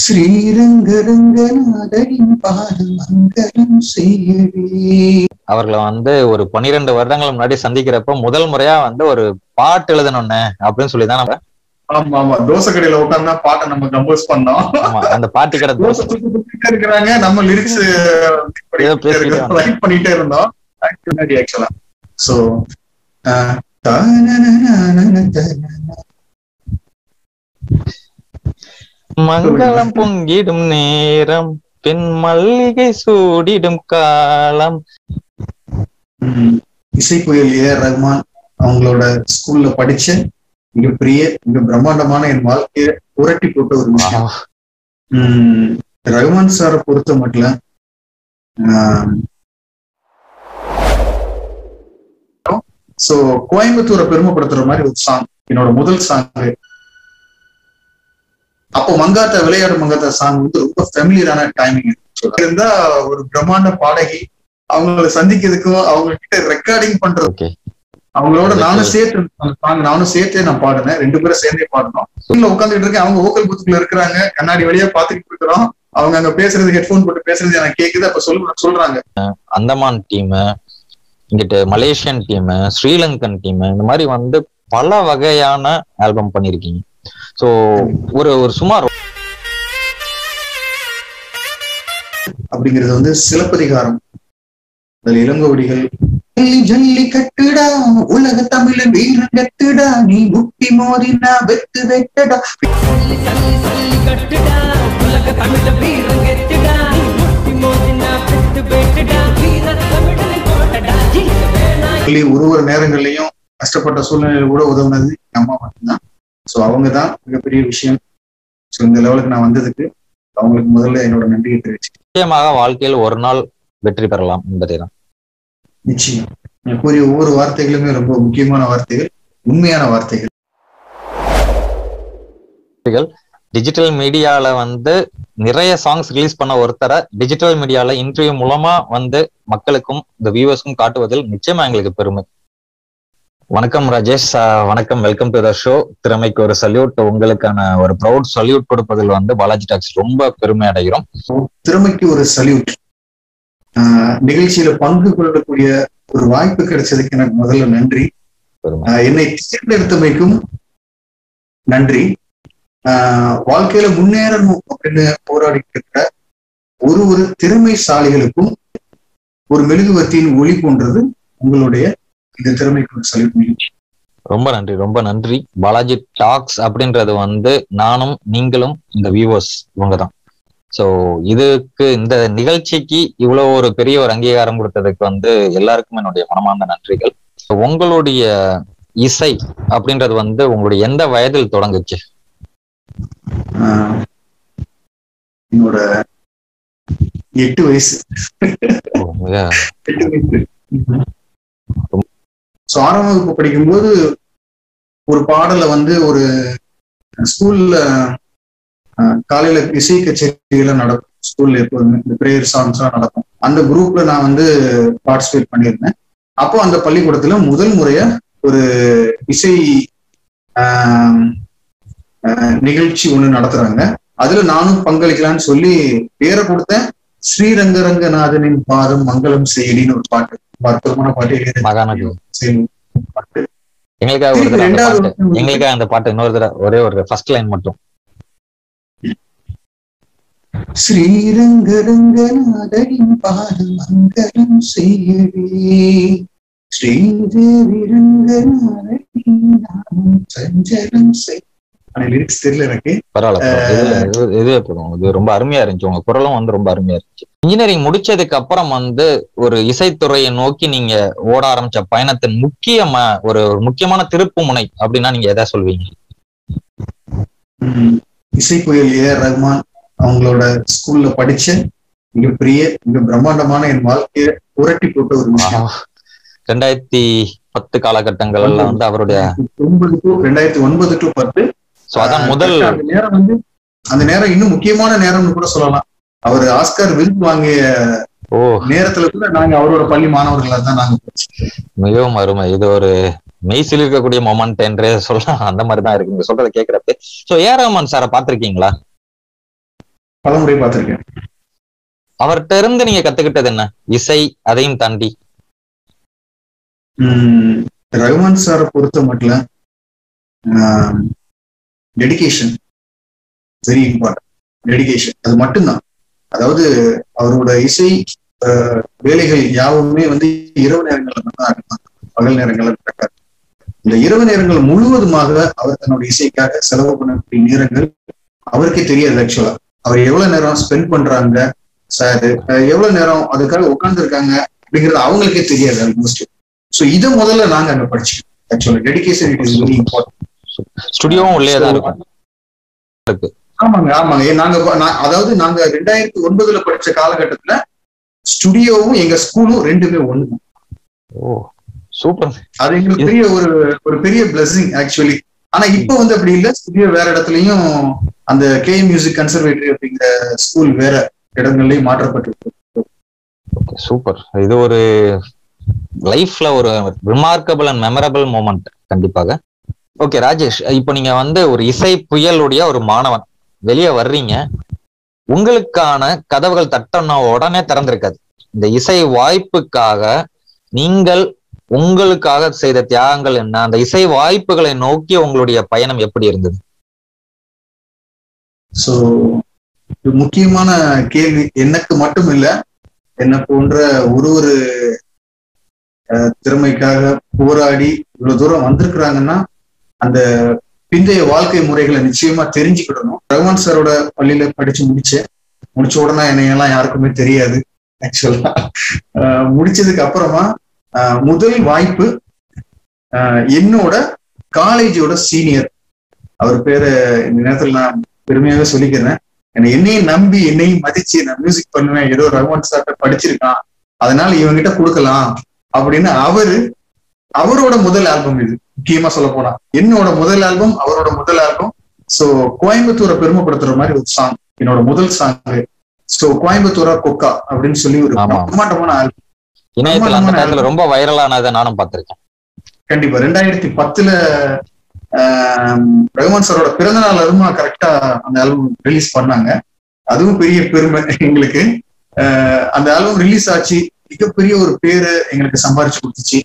ஸ்ரீரங்கரங்கநாதரின் பாதம் மங்களம் செய்யவே. அவர்களை ஒரு 12 வருடங்கள் முன்னாடி சந்திக்கிறப்ப முதல் முறையா ஒரு பாட்டு எழுதணும்னு அப்படின்னு சொல்லிதான் நம்ம ஆமா ஆமா தோசை கடையில உட்கார்ந்தா பாட்டை நம்ம கம்போஸ் பண்ணோம். அந்த பாட்டு கடை இருக்கிறாங்க, நம்ம லிரிக்ஸ் ரைட் பண்ணிட்டே இருந்தோம் ஆக்சுவலா. சோ மங்களம் பொங்கிடும் நேரம் பெண் மல்லிகை சூடிடும் காலம். இசை புயல் ஏஆர் ரஹ்மான் அவங்களோட ஸ்கூல்ல படிச்ச மிகப்பெரிய மிக பிரம்மாண்டமான என் வாழ்க்கைய புரட்டி போட்ட ஒரு விஷயம். ரஹ்மான் சாரை பொறுத்த மட்டும் சோ கோயம்புத்தூரை பெருமைப்படுத்துற மாதிரி ஒரு சாங், என்னோட முதல் சாங். அப்போ மங்காத்தா விளையாடு மங்காத்தா சாங் ரொம்ப ஃபெமிலியரான டைமிங் இருந்தா ஒரு பிரம்மாண்ட பாடகி அவங்களை சந்திக்கிறதுக்கும் அவங்க கிட்ட ரெக்கார்டிங் பண்றது அவங்களோட நானும் சேர்த்தே நான் பாடினேன். 2 பேரும் சேர்ந்தே பாடணும். உட்காந்துட்டு இருக்கேன், அவங்க ஓக்கல் பூத்துக்குள்ள இருக்கிறாங்க, கண்ணாடி வழியா பாத்துக்கிட்டு இருக்கிறோம். அவங்க அங்க பேசுறது ஹெட்போன் போட்டு பேசுறது எனக்கு கேக்குது. அப்ப சொல்றாங்க அந்தமான் டீம், இங்கிட்ட மலேசியன் டீம், ஸ்ரீலங்கன் டீம், இந்த மாதிரி பல வகையான ஆல்பம் பண்ணிருக்கீங்க. சோ ஒரு சுமார் அப்படிங்கிறது சிலப்பதிகாரம், அதுல இளங்கோவடிகள் ஜல்லி கட்டுடா உலக தமிழன் வீரன் கட்டுடா நீ முட்டி மோதினா வெத்து வெட்டடா ஒரு நேரங்கள்லயும் கஷ்டப்பட்ட சூழ்நிலையில கூட உதவுனது அம்மா மட்டும்தான். சோ அவங்கதான் மிகப்பெரிய விஷயம். சோ இந்த லெவலுக்கு நான் வந்ததுக்கு அவங்களுக்கு முதல்ல என்னோட நன்றியை தெரிவிச்சு. நிச்சயமாக வாழ்க்கையில் ஒரு நாள் வெற்றி பெறலாம் என்பதைதான். நிச்சயம் நான் கூறிய ஒவ்வொரு வார்த்தைகளுமே ரொம்ப முக்கியமான வார்த்தைகள், உண்மையான வார்த்தைகள். டிஜிட்டல் மீடியால நிறைய சாங்ஸ் ரிலீஸ் பண்ண ஒருத்தரை டிஜிட்டல் மீடியால இன்டர்வியூ மூலமா மக்களுக்கும் இந்த வியூவர்ஸ்க்கும் காட்டுவதில் நிச்சயமா எங்களுக்கு பெருமை. வணக்கம் ராஜேஷ், வணக்கம், வெல்கம் டு த ஷோ. திறமைக்கு ஒரு சல்யூட். உங்களுக்கான ஒரு ப்ரௌட் சல்யூட் கொடுப்பதில் பாலாஜி டாக்ஸ் ரொம்ப பெருமை அடைகிறோம். திறமைக்கு ஒரு சல்யூட். நிகழ்ச்சியில பங்கு கொள்ளக்கூடிய ஒரு வாய்ப்பு கிடைச்சதுக்கு எனக்கு முதல்ல நன்றி. என்னை தேர்ந்தெடுத்தமைக்கும் நன்றி. வாழ்க்கையில முன்னேறணும் அப்படின்னு போராடிட்டு இருக்கிற ஒரு திறமைசாலிகளுக்கும் ஒரு மெழுகுவர்த்தியின் ஒளி போன்றது உங்களுடைய இந்த திறமைக்கு ஒரு சல்யூட் நிகழ்ச்சி. ரொம்ப நன்றி, ரொம்ப நன்றி. பாலாஜி டாக்ஸ் அப்படின்றது நானும் நீங்களும் இந்த வியூவர்ஸ் இவங்கதான். சோ இதுக்கு இந்த நிகழ்ச்சிக்கு இவ்வளவு ஒரு பெரிய ஒரு அங்கீகாரம் கொடுத்ததுக்கு எல்லாருக்கும் என்னுடைய மனமார்ந்த நன்றிகள். உங்களுடைய இசை அப்படின்றது உங்களுடைய எந்த வயதில் தொடங்குச்சு? என்னோட 8 வயசு. ஆறாம் வகுப்பு படிக்கும்போது ஒரு பாடலை ஒரு ஸ்கூல்ல காலையில இசை கச்சேரியில நடக்கும். ஸ்கூல்ல எப்போதுமே இந்த பிரேயர் சாங்ஸ் எல்லாம் நடக்கும். அந்த குரூப்ல நான் பார்ட்டிசிபேட் பண்ணியிருந்தேன். அப்போ அந்த பள்ளிக்கூடத்துல முதல் முறையா ஒரு இசை நிகழ்ச்சி ஒண்ணு நடத்துறாங்க. அதுல நானும் பங்களிக்கலான்னு சொல்லி பேரை கொடுத்தேன். ஸ்ரீரங்கரங்கநாதனின் பாதம் மங்களம் செய்யலின்னு ஒரு பாட்டு, அற்புதமான பாட்டு. எங்களுக்காக அந்த பாட்டு இன்னொரு தடவை ஒரே ஒரு ஃபர்ஸ்ட் லைன் மட்டும். ஸ்ரீரங்கரங்கநாதரின் பாதம் மங்களம் செய்யவே ஸ்ரீதேவி ரங்கநாதரின் நாமம் சஞ்சலம் செய். லிரிக்ஸ் தெரியல எனக்கு. பரவாயில்ல, இதுவே போதும். இது ரொம்ப அருமையா இருந்துச்சு. உங்க குரலும் ரொம்ப அருமையா இருந்துச்சு. இன்ஜினியரிங் முடிச்சதுக்கு அப்புறம் ஒரு இசைத்துறையை நோக்கி நீங்க ஓட ஆரம்பிச்ச பயணத்தின் ஒரு முக்கியமான திருப்பு முனை அப்படின்னா நீங்க எதை சொல்வீங்க? இசை புயல் ஏஆர் ரஹ்மான் அவங்களோட ஸ்கூல்ல படிச்ச மிகப்பெரிய மிக பிரம்மாண்டமான என் வாழ்க்கைய புரட்டி போட்ட ஒரு விஷயம். 2010 காலகட்டங்கள்ல அவருடைய 2009 to 10 முதல் நேரம் அந்த நேரம் இன்னும் முக்கியமான நேரம்னு கூட சொல்லலாம். அவர் ஆஸ்கார் விருது வாங்கிய நேரத்துல கூட நாங்க அவரோட பள்ளி மாணவர்களா தான் நாங்க. மிகவும் அருமை. இது ஒரு மெய்சில் இருக்கக்கூடிய மொமெண்ட் என்றே சொல்லலாம். அந்த மாதிரிதான் இருக்கு நீங்க சொல்றதை கேட்கறப்ப. சோ ஏஆர் ரஹ்மான் சாரை பார்த்திருக்கீங்களா? பலமுறை பார்த்திருக்கேன். அவர்கிட்ட இருந்து நீங்க கத்துக்கிட்டது என்ன, இசை அதையும் தாண்டி? ரகுமான் சாரை பொறுத்த மட்டும் டெடிகேஷன் வெரி இம்பார்ட்டன்ட். டெடிகேஷன் அது மட்டும்தான். அதாவது அவரோட இசை வேலைகள் யாவுமே வந்து இரவு நேரங்கள்ல தான் இருக்காங்க, பகல் நேரங்கள்ல நடக்காது. இந்த இரவு நேரங்கள் முழுவதுமாக அவர் தன்னோட இசைக்காக செலவு பண்ணக்கூடிய நேரங்கள் அவருக்கே தெரியாது. ஆக்சுவலா அவர் எவ்வளவு நேரம் ஸ்பெண்ட் பண்றாங்க, சார் எவ்வளவு நேரம் அதுக்காக உட்கார்ந்து இருக்காங்க அப்படிங்கிறது அவங்களுக்கே தெரியாது ஆல்மோஸ்ட். ஸோ இதை முதல்ல நாங்க அங்க படிச்சுக்கோம். Actually dedication it is very important. ஸ்டுடியோவும் உள்ளே தான் இருக்கும். ஆமாங்க ஆமாங்க. அதாவது நாங்க 2009 படிச்ச காலகட்டத்துல ஸ்டுடியோவும் எங்க ஸ்கூலும் ரெண்டுமே ஒண்ணுதான். Oh super. அது எங்களுக்கு பெரிய ஒரு பெரிய பிளஸிங் ஆக்சுவலி. ஆனா இப்ப வந்து அப்படி இல்லை. ஸ்டுடியோ வேற இடத்துலயும் அந்த கே மியூசிக் கன்சர்வேட்டரி அப்படிங்கிற ஸ்கூல் வேற இடங்கள்லயும் மாற்றப்பட்டிருக்கு. சூப்பர். இது ஒரு லைஃப்ல ஒரு ரிமார்க்கபிள் அண்ட் மெமரபிள் மூமெண்ட் கண்டிப்பாக. ஓகே ராஜேஷ், இப்போ நீங்க வந்து ஒரு இசை புயலுடைய ஒரு மாணவன் வெளியே வர்றீங்க. உங்களுக்கான கதவுகள் தட்டன உடனே திறந்திருக்காது. இந்த இசை வாய்ப்புக்காக நீங்கள் உங்களுக்காக செய்த தியாகங்கள் என்ன, அந்த இசை வாய்ப்புகளை நோக்கி உங்களுடைய பயணம் எப்படி இருந்தது? சோ முக்கியமான கேள்வி. எனக்கு மட்டும் இல்ல, என்ன போன்ற ஒரு திறமைக்காக போராடி இவ்வளவு தூரம் வந்திருக்கிறாங்கன்னா அந்த பிந்தைய வாழ்க்கை முறைகளை நிச்சயமா தெரிஞ்சுக்கிடணும். ரகுமான் சாரோட பள்ளியில படிச்சு முடிச்ச உடனே என்னையெல்லாம் யாருக்குமே தெரியாது. ஆக்சுவலா முடிச்சதுக்கு அப்புறமா முதல் வாய்ப்பு என்னோட காலேஜோட சீனியர், அவர் பேரு இந்த நேரத்துல நான் பெருமையாவே சொல்லிக்கிறேன், என்னையும் நம்பி என்னையும் மதிச்சு நான் மியூசிக் பண்ணுவேன், ஏதோ ரகுமான் சார்ட்ட படிச்சிருக்கான் அதனால இவங்கிட்ட கொடுக்கலாம் அப்படின்னு அவரோட முதல் ஆல்பம் இது. முக்கியமா சொல்ல போனா என்னோட முதல் ஆல்பம், அவரோட முதல் ஆல்பம். சோ கோயம்புத்தூரை பெருமைப்படுத்துற மாதிரி ஒரு சாங், என்னோட முதல் சாங். சோ கோயம்புத்தூரா கொக்கா அப்படின்னு சொல்லி ஒரு பிரம்மாண்டமான ஆல்பம். இணையத்துல ரொம்ப வைரலானதை நானும் பார்த்திருக்கேன். கண்டிப்பா 2010 ரகுமான் சாரோட பிறந்த நாள் அதுமா கரெக்டா அந்த ஆல்பம் ரிலீஸ் பண்ணாங்க. அதுவும் பெரிய பெருமை எங்களுக்கு. அந்த ஆல்பம் ரிலீஸ் ஆச்சு, மிகப்பெரிய ஒரு பேரு எங்களுக்கு சம்பாரிச்சு கொடுத்துச்சு.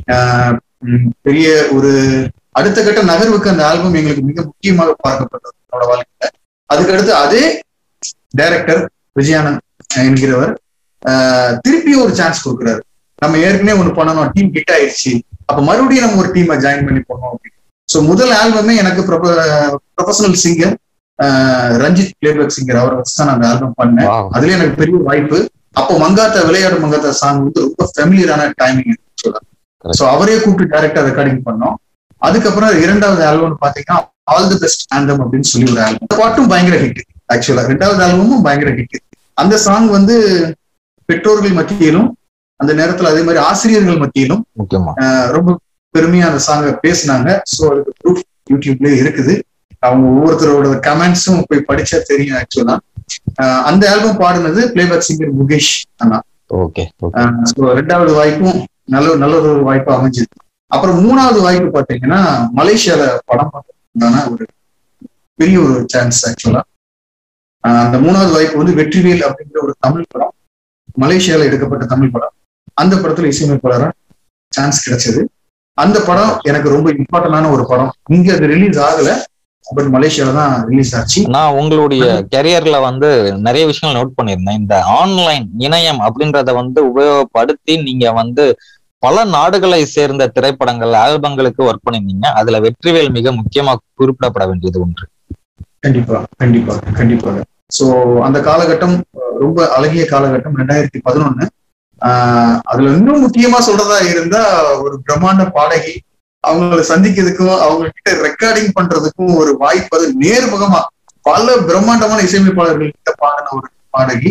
பெரிய ஒரு அடுத்த கட்ட நகர்வுக்கு அந்த ஆல்பம் எங்களுக்கு மிக முக்கியமாக பார்க்கப்பட்டது என்னோட வாழ்க்கையில. அதுக்கடுத்து அதே டைரக்டர் விஜயானந்த் என்கிறவர் திருப்பி ஒரு சான்ஸ் கொடுக்குறாரு. நம்ம ஏற்கனவே ஒண்ணு பண்ணணும், டீம் ஹிட் ஆயிடுச்சு, அப்ப மறுபடியும் நம்ம ஒரு டீமை ஜாயின் பண்ணி போனோம் அப்படின்னு. ஸோ முதல் ஆல்பமே எனக்கு professional singer Ranjith playback singer அவரை வச்சு தான் நான் அந்த ஆல்பம் பண்ணேன். அதுல எனக்கு பெரிய வாய்ப்பு. அப்போ மங்காத்தா விளையாடு மங்காத்தா சாங் வந்து ரொம்ப ஃபெமிலியரான டைமிங் சொல்லலாம். ஸோ அவரே கூப்பிட்டு டைரக்டா ரெக்கார்டிங் பண்ணோம். அதுக்கப்புறம் இரண்டாவது ஆல்பம் பாத்தீங்கன்னா ஆல் தி பெஸ்ட் ஆந்தம் அப்படின்னு சொல்லி ஒரு ஆல்பம். அந்த பாட்டும் பயங்கர ஹிட். ஆக்சுவலா ரெண்டாவது ஆல்பமும் பயங்கர ஹிட். அந்த சாங் வந்து பெற்றோர்கள் மத்தியிலும் அந்த நேரத்துல அதே மாதிரி ஆசிரியர்கள் மத்தியிலும் ரொம்ப பெருமையா அந்த சாங்கை பேசினாங்க. ஸோ அதுக்கு ப்ரூஃப் யூடியூப்ல இருக்குது. அவங்க ஒவ்வொருத்தரோட கமெண்ட்ஸும் போய் படிச்சா தெரியும். ஆக்சுவலா அந்த ஆல்பம் பாடுனது பிளேபேக் சிங்கர் முகேஷ் அண்ணா. ரெண்டாவது வாய்ப்பும் நல்ல ஒரு வாய்ப்பு அமைஞ்சது. அப்புறம் மூணாவது வாய்ப்பு பாத்தீங்கன்னா மலேசியால படம் பார்க்கறதுக்கான ஒரு பெரிய ஒரு சான்ஸ். ஆக்சுவலா அந்த மூணாவது வாய்ப்பு வந்து வெற்றிவேல் அப்படிங்கிற ஒரு தமிழ் படம், மலேசியால எடுக்கப்பட்ட தமிழ் படம். அந்த படத்துல இசையமைப்பாளரா சான்ஸ் கிடைச்சது. அந்த படம் எனக்கு ரொம்ப இம்பார்ட்டன்டான ஒரு படம். இங்க அது ரிலீஸ் ஆகல, பட் மலேசியால தான் ரிலீஸ் ஆச்சு. நான் உங்களுடைய கெரியர்ல வந்து நிறைய விஷயங்கள் நோட் பண்ணியிருந்தேன். இந்த ஆன்லைன் இணையம் அப்படின்றத வந்து உபயோகப்படுத்தி நீங்க வந்து பல நாடுகளை சேர்ந்த திரைப்படங்கள் ஆல்பங்களுக்கு ஒர்க் பண்ணிருந்தீங்க. அதுல வெற்றிவேல் மிக முக்கியமா குறிப்பிடப்பட வேண்டியது ஒன்று. கண்டிப்பா கண்டிப்பா கண்டிப்பாக. சோ அந்த காலகட்டம் ரொம்ப அழகிய காலகட்டம் 2011. அதுல இன்னும் முக்கியமா சொல்றதா இருந்தா ஒரு பிரம்மாண்ட பாடகி, அவங்களை சந்திக்கிறதுக்கும் அவங்க கிட்ட ரெக்கார்டிங் பண்றதுக்கும் ஒரு வாய்ப்பு. அது நேர்முகமா பல பிரம்மாண்டமான இசையமைப்பாளர்கள் கிட்ட பாடின ஒரு பாடகி.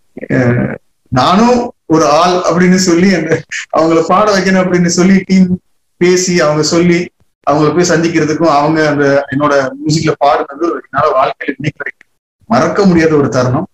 நானும் ஒரு ஆள் அப்படின்னு சொல்லி அந்த அவங்கள பாட வைக்கணும் அப்படின்னு சொல்லி டீம் பேசி அவங்க சொல்லி அவங்களை போய் சந்திக்கிறதுக்கும் அவங்க அந்த என்னோட மியூசிக்ல பாடுனது என்னால வாழ்க்கையில இன்னைக்கு வரைக்கும் மறக்க முடியாத ஒரு தருணம்.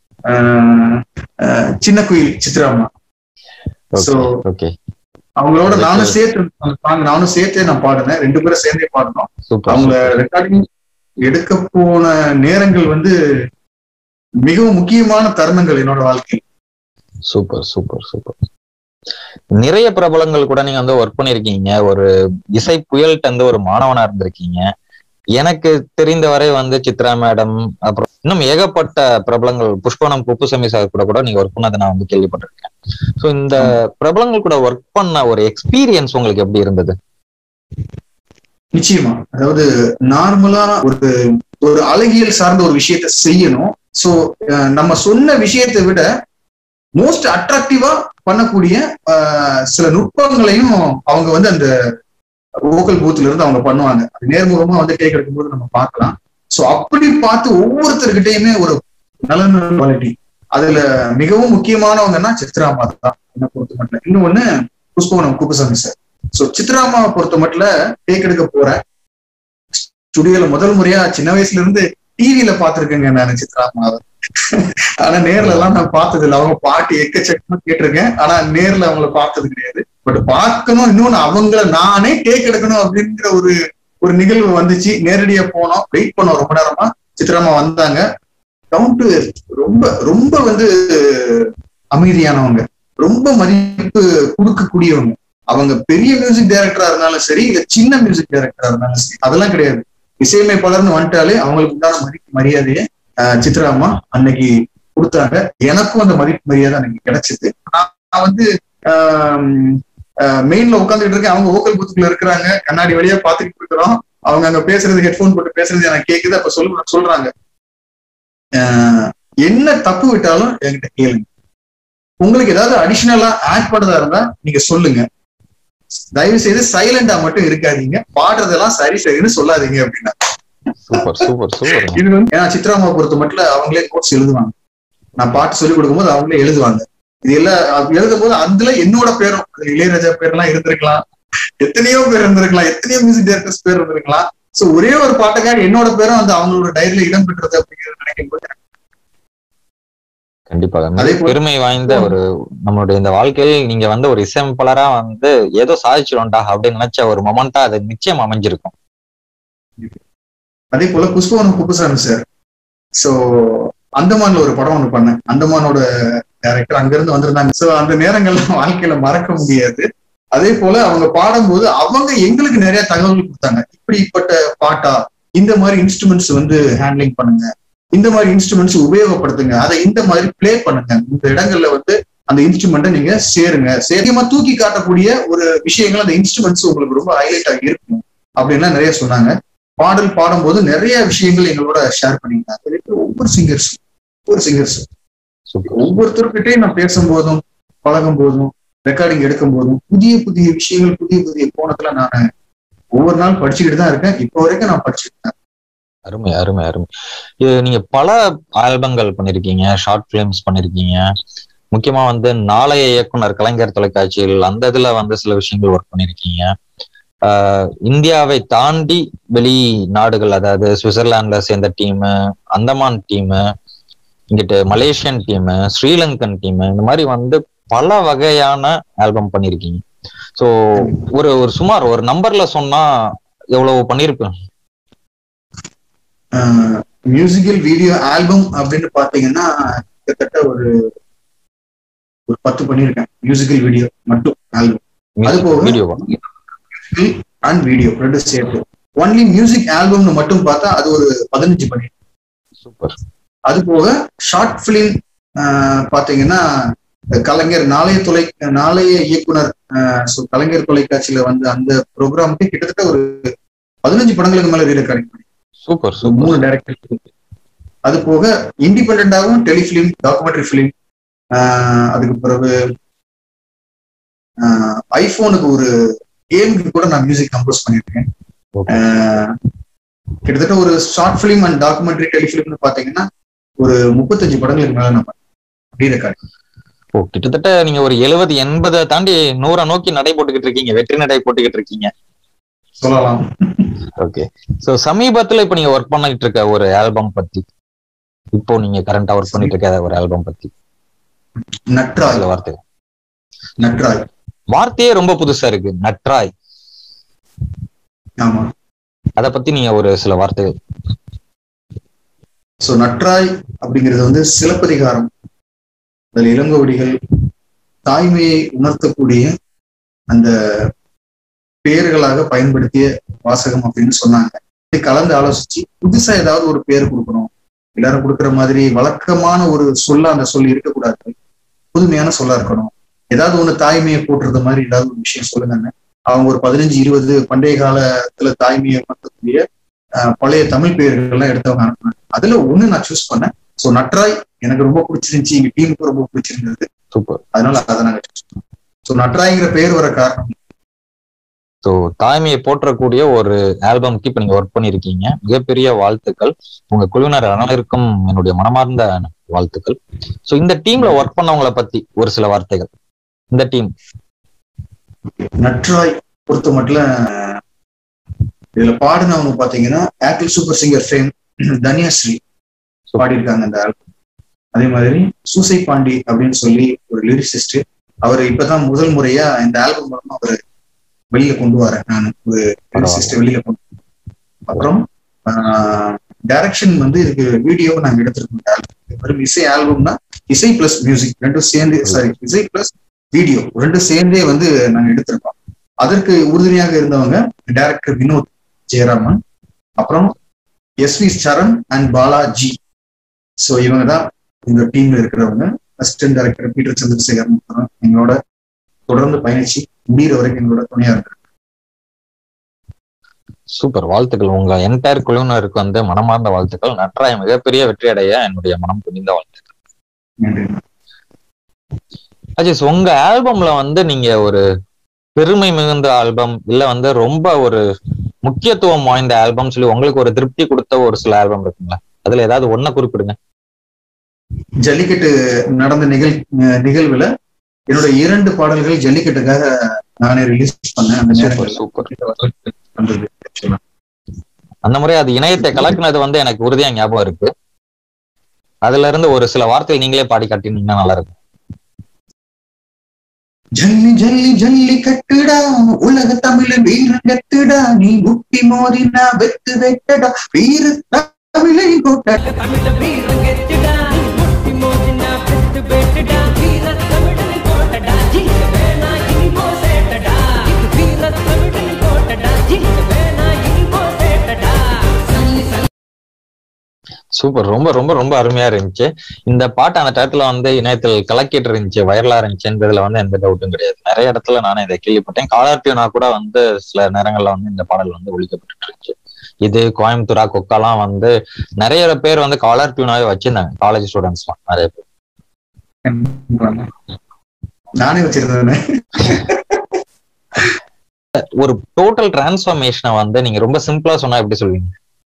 சின்ன குயில் சித்ராமா. சோ அவங்களோட நானும் சேர்த்தே நான் பாடினேன். 2 பேரும் சேர்ந்தே பாடினோம். அவங்கள ரெக்கார்டிங் எடுக்க போன நேரங்கள் வந்து மிகவும் முக்கியமான தருணங்கள் என்னோட வாழ்க்கை. Super super super. நிறைய பிரபலங்கள் கூட நீங்க வந்து ஒர்க் பண்ணிருக்கீங்க. ஒரு இசை புயல்கிட்ட வந்து ஒரு மாணவனா இருந்திருக்கீங்க. எனக்கு தெரிந்த வரை வந்து சித்ரா மேடம், அப்புறம் இன்னும் ஏகப்பட்ட பிரபலங்கள், புஷ்பவனம் குப்புசாமி சார் கூட நீங்க ஒர்க் பண்ணதை நான் வந்து கேள்விப்பட்டிருக்கேன். ஸோ இந்த பிரபலங்கள் கூட ஒர்க் பண்ண ஒரு எக்ஸ்பீரியன்ஸ் உங்களுக்கு எப்படி இருந்தது? நிச்சயமா, அதாவது நார்மலா ஒரு அழகியல் சார்ந்த ஒரு விஷயத்த செய்யணும். சோ நம்ம சொன்ன விஷயத்தை விட மோஸ்ட் அட்ராக்டிவா பண்ணக்கூடிய சில நுட்பங்களையும் அவங்க வந்து அந்த வோக்கல் பூத்ல இருந்து அவங்க பண்ணுவாங்க. அது நேர்முகமா வந்து கேட்கும் போது நம்ம பார்க்கலாம். சோ அப்படி பார்த்து ஒவ்வொருத்தருக்கிட்டையுமே ஒரு நல்ல குவாலிட்டி. அதுல மிகவும் முக்கியமானவங்கன்னா சித்ராமா தான் என்ன பொறுத்த மட்டும். இன்னொன்னு புஷ்பவனம் குப்புசாமி சார். சோ சித்ராமாவை பொறுத்த மட்டும் டேக் எடுக்க போறேன் ஸ்டுடியோல முதல் முறையா சின்ன வயசுல இருந்து டிவியில பாத்துருக்கேங்க நான் சித்ராமாவை. ஆனா நேர்ல எல்லாம் நான் பார்த்தது இல்லை. அவங்க பாட்டு எக்கச்சக்கமா கேட்டிருக்கேன், ஆனா நேர்ல அவங்கள பார்த்தது கிடையாது. பட் பார்க்கணும், இன்னொன்னு அவங்கள நானே டேக் எடுக்கணும் அப்படிங்கிற ஒரு நிகழ்வு வந்துச்சு. நேரடியா போனோம், வெயிட் பண்ணோம் ரொம்ப நேரமா. சித்ராமா வந்தாங்க. டவுன் டு எர்த், ரொம்ப ரொம்ப வந்து அமைதியானவங்க, ரொம்ப மதிப்பு கொடுக்கக்கூடியவங்க. அவங்க பெரிய மியூசிக் டைரக்டரா இருந்தாலும் சரி, இல்ல சின்ன மியூசிக் டைரக்டரா இருந்தாலும் சரி, அதெல்லாம் கிடையாது. இசையமைப்பாளர்னு வந்துட்டாலே அவங்களுக்கு உண்டான மதிப்பு மரியாதையை சித்ராமா அன்னைக்கு கொடுத்தாங்க. எனக்கும் அந்த மதிப்பு மரியாதை அன்னைக்கு கிடைச்சது. நான் வந்து மெயின்ல உட்காந்துட்டு இருக்கேன், அவங்க வோக்கல் பூத்துக்குள்ள இருக்கிறாங்க, கண்ணாடி வழியா பாத்துக்கிட்டு இருக்கிறோம். அவங்க அங்க பேசுறது, ஹெட்போன் போட்டு பேசுறது எனக்கு கேக்குது. அப்ப சொல்றாங்க, என்ன தப்பு விட்டாலும் என்கிட்ட கேளுங்க, உங்களுக்கு ஏதாவது அடிஷனலா ஆட் பண்ணதா இருந்தா நீங்க சொல்லுங்க, தயவு செய்து சைலண்டா மட்டும் இருக்காதீங்க, பாடுறதெல்லாம் சரி சரின்னு சொல்லாதீங்க அப்படின்னா. இது வந்து ஏன்னா சித்ராமாவை பொறுத்த மட்டும் அவங்களே கோர்ஸ் எழுதுவாங்க. நான் பாட்டு சொல்லி கொடுக்கும்போது அவங்களே எழுதுவாங்க. இது எல்லாம் எழுதும் போது அதுல என்னோட பேரும், இளையராஜா பேர்லாம் இருந்திருக்கலாம், எத்தனையோ பேர் இருந்திருக்கலாம், எத்தனையோ மியூசிக் டைரக்டர்ஸ் பேர் இருந்திருக்கலாம். சோ ஒரே ஒரு பாட்டுக்காக என்னோட பேரும் அந்த அவங்களோட டைரியில இடம் பெற்றது அப்படிங்கிறது நினைக்கும் போது கண்டிப்பாக பெருமை வாய்ந்த ஒரு நம்மளுடைய இந்த வாழ்க்கையில் நீங்க வந்து ஒரு இசையமைப்பாளரா வந்து ஏதோ சாதிச்சிடும்டா அப்படின்னு நினைச்ச ஒரு மொமெண்டா அது நிச்சயம் அமைஞ்சிருக்கும். அதே போல புஷ்பவனம் குப்புசாமி சார். சோ அந்தமான்ல ஒரு படம் ஒண்ணு பண்ணேன். அந்தமானோட டைரக்டர் அங்க இருந்து வந்திருந்தாங்க. சோ அந்த நேரங்கள்ல வாழ்க்கையில மறக்க முடியாது. அதே போல அவங்க பாடும்போது அவங்க எங்களுக்கு நிறைய தகவல்கள் கொடுத்தாங்க. இப்படிப்பட்ட பாட்டா, இந்த மாதிரி இன்ஸ்ட்ருமெண்ட்ஸ் வந்து ஹேண்ட்லிங் பண்ணுங்க, இந்த மாதிரி இன்ஸ்ட்ருமெண்ட்ஸ் உபயோகப்படுத்துங்க, அதை இந்த மாதிரி பிளே பண்ணுங்க, இந்த இடங்கள்ல வந்து அந்த இன்ஸ்ட்ருமெண்ட்டை நீங்க சேருங்க, சேரியமா தூக்கி காட்டக்கூடிய ஒரு விஷயங்கள் அந்த இன்ஸ்ட்ருமெண்ட்ஸ் உங்களுக்கு ரொம்ப ஹைலைட் ஆகி இருக்கும் அப்படின்லாம் நிறைய சொன்னாங்க. பாடல் பாடும்போது நிறைய விஷயங்கள் எங்களோட ஷேர் பண்ணியிருந்தாங்க. ஒவ்வொரு சிங்கர்ஸும் ஒவ்வொருத்தருக்கிட்டையும் நான் பேசும்போதும் பழகும் போதும் ரெக்கார்டிங் எடுக்கும் போதும் புதிய புதிய விஷயங்கள், புதிய புதிய கோணத்துல நான் ஒவ்வொரு நாள் படிச்சுக்கிட்டு தான் இருக்கேன். இப்போ வரைக்கும் நான் படிச்சுட்டு இருக்கேன். அருமை அருமை அருமை. இது நீங்க பல ஆல்பங்கள் பண்ணிருக்கீங்க, ஷார்ட் பிலிம்ஸ் பண்ணிருக்கீங்க. முக்கியமா வந்து நாளைய இயக்குனர் கலைஞர் தொலைக்காட்சியில் அந்த இதுல வந்து சில விஷயங்கள் ஒர்க் பண்ணிருக்கீங்க. இந்தியாவை தாண்டி வெளி நாடுகள், அதாவது சுவிட்சர்லாந்துல சேர்ந்த டீமு, அந்தமான் டீமு, இங்கிட்டு மலேசியன் டீமு, ஸ்ரீலங்கன் டீமு, இந்த மாதிரி வந்து பல வகையான ஆல்பம் பண்ணிருக்கீங்க. ஸோ ஒரு சுமார் ஒரு நம்பர்ல சொன்னா எவ்வளவு பண்ணிருப்பேன்? மியூசிக்கல் வீடியோ ஆல்பம் அப்படின்னு பாத்தீங்கன்னா கிட்டத்தட்ட ஒரு 10 பண்ணிருக்கேன். மியூசிக்கல் வீடியோ மட்டும் ஆல்பம். அது போக வீடியோ அண்ட் வீடியோ ரெண்டு சேர்த்து ஒன்லி மியூசிக் ஆல்பம்னு மட்டும் பார்த்தா அது ஒரு 15 பண்ணிருக்கேன். சூப்பர். அது போக ஷார்ட் பிலிம் பாத்தீங்கன்னா கலைஞர் நாளைய இயக்குனர் கலைஞர் தொலைக்காட்சியில வந்து அந்த ப்ரோக்ராமுக்கு கிட்டத்தட்ட ஒரு 15 படங்களுக்கு மேல ரீரெக்கார்டிங் பண்ணி. சூப்பர். 3 டைரக்டர். அது போக இண்டிபெண்டாகவும் டெலிபிலிம், டாக்குமெண்ட்ரி பிலிம், அதுக்கு பிறகு ஐபோனுக்கு ஒரு கேமுக்கு கூட நான் மியூசிக் கம்போஸ் பண்ணியிருக்கேன். கிட்டத்தட்ட ஒரு ஷார்ட் பிலிம் அண்ட் டாக்குமெண்ட்ரி டெலிபிலிம்னு பாத்தீங்கன்னா ஒரு 35 படங்களுக்கு மேல நம்ம ரீரெக்கார்டிங். கிட்டத்தட்ட நீங்க ஒரு 70-80 தாண்டி 100 நோக்கி நடை போட்டுக்கிட்டு இருக்கீங்க, வெற்றி நடை போட்டுக்கிட்டு இருக்கீங்க சொல்லலாம். ஓகே. சோ சமீபத்துல இப்ப நீங்க ஒர்க் பண்ணிட்டு இருக்க ஒரு ஆல்பம் பத்தி, இப்போ நீங்க கரண்டா ஒர்க் பண்ணிட்டு இருக்க ஒரு ஆல்பம் பத்தி நட்ராய். வார்த்தையே ரொம்ப புதுசா இருக்கு, நட்ராய். ஆமா, அத பத்தி நீங்க ஒரு சில வார்த்தைகள். ஸோ நற்றாய் அப்படிங்கிறது வந்து சிலப்பதிகாரம், அதில் இளங்கோவடிகள் தாய்மையை உணர்த்தக்கூடிய அந்த பெயர்களாக பயன்படுத்திய வாசகம் அப்படின்னு சொன்னாங்க. கலந்து ஆலோசிச்சு புதுசா ஏதாவது ஒரு பேர் கொடுக்கணும், எல்லாரும் கொடுக்குற மாதிரி வழக்கமான ஒரு சொல்ல அந்த சொல் இருக்கக்கூடாது, புதுமையான சொல்லா இருக்கணும், ஏதாவது ஒண்ணு தாய்மையை போட்டுறது மாதிரி ஏதாவது ஒரு விஷயம் சொல்லுங்க. அவங்க ஒரு 15-20 பண்டைய காலத்துல தாய்மையை உணர்த்தக்கூடிய பழைய தமிழ் பெயர்கள் எல்லாம் எடுத்தவங்க அனுப்புனாங்க. அதுல ஒண்ணு நான் சூஸ் பண்ணேன். ஸோ நற்றாய் எனக்கு ரொம்ப பிடிச்சிருந்துச்சு, எங்க டீமுக்கு ரொம்ப பிடிச்சிருந்தது. சூப்பர். அதனால அதை நாங்க சூஸ் பண்ணோம். ஸோ நற்றாய்ங்கிற பேர் வர காரணம். ஸோ தாய்மையை போற்றக்கூடிய ஒரு ஆல்பம்க்கு இப்ப நீங்க ஒர்க் பண்ணிருக்கீங்க, மிகப்பெரிய வாழ்த்துக்கள். உங்க குழுவினர் அனைவருக்கும் என்னுடைய மனமார்ந்த வாழ்த்துக்கள். ஸோ இந்த டீம்ல ஒர்க் பண்ணவங்களை பத்தி ஒரு சில வார்த்தைகள். இந்த டீம் நற்றாய் பொறுத்த மட்டும் இதுல பாடினவங்க பாத்தீங்கன்னா apple super singer fame Dhanyashree பாடியிருக்காங்க அந்த ஆல்பம். அதே மாதிரி சூசை பாண்டி அப்படின்னு சொல்லி ஒரு லிரிசிஸ்ட், அவர் இப்பதான் முதல் முறையா இந்த ஆல்பம் மூலமா அவர் வெளியில கொண்டு வரேன். நான் ஒரு லிரிசிஸ்ட் வெளியில கொண்டு. அப்புறம் டைரக்ஷன் வந்து இதுக்கு வீடியோ நாங்க எடுத்திருக்கோம். வெறும் இசை ஆல்பம்னா இசை பிளஸ் மியூசிக் ரெண்டும் சேர்ந்து, சாரி இசை பிளஸ் வீடியோ ரெண்டும் சேர்ந்தே வந்து நாங்க எடுத்திருக்கோம். அதற்கு உறுதுணையாக இருந்தவங்க டைரக்டர் வினோத் ஜெயராமன், அப்புறம் S V Saran and Balaji. So இவங்க தான் இந்த டீம்ல இருக்கிறவங்க. அசிஸ்டன்ட் டைரக்டர் பீட்டர் சந்திரசேகர் எங்களோட தொடர்ந்து பயணிச்சு முடிகிற வரைக்கும் எங்களோட துணையா இருக்கு. சூப்பர், வாழ்த்துக்கள். உங்க என்டையர் குழுவினருக்கு வந்து மனமார்ந்த வாழ்த்துக்கள். நற்றாய் மிகப்பெரிய வெற்றி அடைய என்னுடைய மனம் துணிந்த வாழ்த்துக்கள். அஜிஸ், உங்க ஆல்பம்ல வந்து நீங்க ஒரு பெருமை மிகுந்த ஆல்பம் இல்ல வந்து ரொம்ப ஒரு முக்கியத்துவம் வாய்ந்த ஆல்பம் சொல்லி உங்களுக்கு ஒரு திருப்தி கொடுத்த ஒரு சில ஆல்பம் இருக்குங்களா? அதுல ஏதாவது ஒன்ன குறிப்பிடுங்க. ஜல்லிக்கட்டு நடந்த நிகழ்வுல என்னோட 2 பாடல்கள் ஜல்லிக்கட்டுக்காக நானே ரிலீஸ் பண்ணேன். அந்த முறை அது இணையத்தை கலக்குனது வந்து எனக்கு உறுதியா ஞாபகம் இருக்கு. அதுல இருந்து ஒரு சில வார்த்தைகள் நீங்களே பாடி காட்டினீங்கன்னா நல்லா இருக்கும். ஜல்லி ஜல்லி ஜல்லி கட்டுடா, உலக தமிழன் வீரங்கட்டுடா, நீ முட்டி மோதினா வெத்து வெட்டடா, வீர தமிழை கோட்டா தமிழ வீரங்கட்டுடா, முட்டி மோதினா வெத்து வெட்டடா, வீர தமிழை கோட்டடா, ஜீவ வேணா இனி போசேட்டடா, வீர தமிழை கோட்டடா, ஜீவ வேணா இனி போசேட்டடா. சூப்பர், ரொம்ப ரொம்ப ரொம்ப அருமையா இருந்துச்சு. இந்த பாட்டு அந்த டயத்துல வந்து இணையத்தில் கலக்கிட்டு இருந்துச்சு, வைரலா இருந்துச்சுன்றதுல வந்து எந்த டவுட்டும் கிடையாது. நிறைய இடத்துல நானே இதை கேள்விப்பட்டேன். காலர் டியூனா கூட வந்து சில நேரங்கள்ல வந்து இந்த பாடல் வந்து ஒழிக்கப்பட்டு இருந்துச்சு. இது கோயம்புத்தூரா கொக்காலாம் வந்து நிறைய பேர் வந்து காலர் டியூனாவே வச்சிருந்தாங்க, காலேஜ் ஸ்டூடெண்ட்ஸ் எல்லாம் நிறைய பேர். நானே வச்சிருந்தேன். ஒரு டோட்டல் டிரான்ஸ்ஃபர்மேஷனை வந்து நீங்க ரொம்ப சிம்பிளா சொன்னா எப்படி சொல்வீங்க?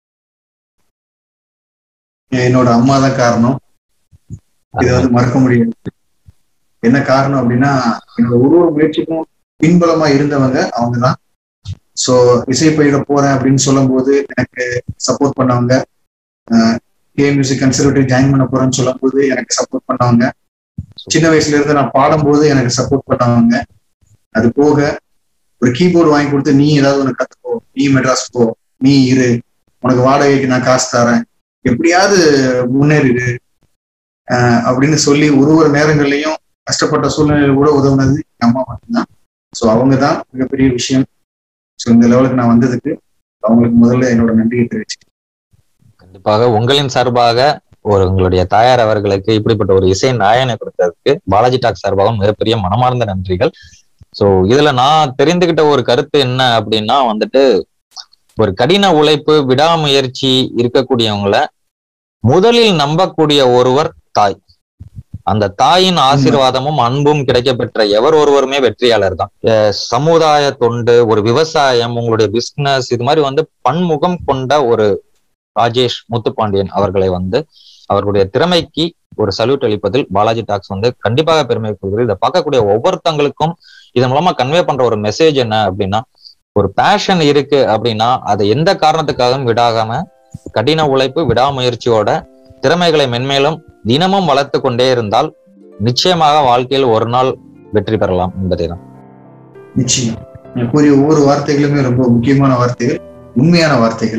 என்னோட அம்மா தான் காரணம். இதை வந்து மறக்க முடியாது. என்ன காரணம் அப்படின்னா, என்னோட ஒரு முயற்சிக்கும் பின்பலமா இருந்தவங்க அவங்கதான். சோ இசை பயில போறேன் அப்படின்னு சொல்லும் போது எனக்கு சப்போர்ட் பண்ணவங்க, கே மியூசிக் கன்சர்வேட்டிவ் ஜாயின் பண்ண போறேன்னு சொல்லும் போது எனக்கு சப்போர்ட் பண்ணவங்க, சின்ன வயசுல இருந்து நான் பாடும்போது எனக்கு சப்போர்ட் பண்ணவங்க. அது போக ஒரு கீபோர்டு வாங்கி கொடுத்து, நீ ஏதாவது ஒன்று கத்துக்கோ, நீ மெட்ராஸ் போ, நீ இரு, உனக்கு வாடகைக்கு நான் காசு தரேன், எப்படியாவது முன்னேறிடு அப்படின்னு சொல்லி ஒரு நேரங்கள்லையும் கஷ்டப்பட்ட சூழ்நிலையில கூட உதவுனது எங்க அம்மா மட்டும்தான். ஸோ அவங்க தான் மிகப்பெரிய விஷயம். ஸோ இந்த லெவலுக்கு நான் வந்ததுக்கு அவங்களுக்கு முதல்ல என்னோட நன்றியை தெரிவிச்சு. கண்டிப்பாக உங்களின் சார்பாக உங்களுடைய தாயார் அவர்களுக்கு இப்படிப்பட்ட ஒரு இசை நாயனை கொடுத்ததுக்கு பாலாஜி டாக் சார்பாகவும் மிகப்பெரிய மனமார்ந்த நன்றிகள். ஸோ இதுல நான் தெரிந்துகிட்ட ஒரு கருத்து என்ன அப்படின்னா வந்துட்டு, ஒரு கடின உழைப்பு விடாமுயற்சி இருக்கக்கூடியவங்களை முதலில் நம்பக்கூடிய ஒருவர் தாய். அந்த தாயின் ஆசீர்வாதமும் அன்பும் கிடைக்க பெற்ற எவர் ஒருவருமே வெற்றியாளர் தான். சமுதாய தொண்டு, ஒரு விவசாயம், உங்களுடைய பிசினஸ், இது மாதிரி வந்து பன்முகம் கொண்ட ஒரு ராஜேஷ் முத்துப்பாண்டியன் அவர்களை வந்து அவர்களுடைய திறமைக்கு ஒரு சல்யூட் அளிப்பதில் பாலாஜி டாக்ஸ் வந்து கண்டிப்பாக பெருமை கொள்கிறது. இதை பார்க்கக்கூடிய ஒவ்வொருத்தங்களுக்கும் இதன் மூலமா கன்வே பண்ற ஒரு மெசேஜ் என்ன அப்படின்னா, ஒரு பேஷன் இருக்கு அப்படின்னா அதை எந்த காரணத்துக்காகவும் விடாகாம கடின உழைப்பு விடாமுயற்சியோட திறமைகளை மென்மேலும் தினமும் வளர்த்து கொண்டே இருந்தால் நிச்சயமாக வாழ்க்கையில் ஒரு நாள் வெற்றி பெறலாம் என்பதை தான். நிச்சயம் கூறிய ஒவ்வொரு வார்த்தைகளுமே ரொம்ப முக்கியமான வார்த்தைகள், உண்மையான வார்த்தைகள்.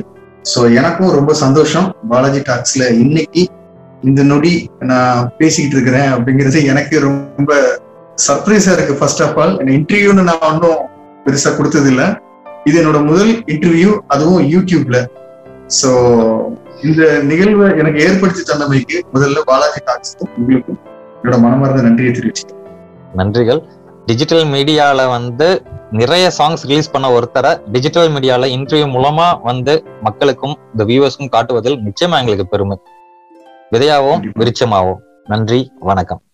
சோ எனக்கும் ரொம்ப சந்தோஷம் பாலாஜி டாக்ஸ்ல இன்னைக்கு இந்த நொடி நான் பேசிக்கிட்டு இருக்கிறேன் அப்படிங்கிறது எனக்கு ரொம்ப சர்ப்ரைஸா இருக்கு. ஃபர்ஸ்ட் ஆஃப் ஆல் இன்டர்வியூன்னு நான் ஒன்றும் பெருசா கொடுத்தது இல்லை. இது என்னோட முதல் இன்டர்வியூ, அதுவும் யூடியூப்ல. சோ இந்த நிகழ்வை எனக்கு ஏற்படுத்தி தந்தமைக்கு முதல்ல பாலாஜி டாக்ஸ்க்கும் உங்களுக்கும் என்னோட மனமார்ந்த நன்றியை தெரிவிச்சுக்கிறேன். நன்றிகள். டிஜிட்டல் மீடியால வந்து நிறைய சாங்ஸ் ரிலீஸ் பண்ண ஒருத்தரை டிஜிட்டல் மீடியால இன்டர்வியூ மூலமா வந்து மக்களுக்கும் இந்த வியூவர்ஸ்க்கும் காட்டுவதில் நிச்சயமா எங்களுக்கு பெருமை. விதையாவும் விருட்சமாவும். நன்றி, வணக்கம்.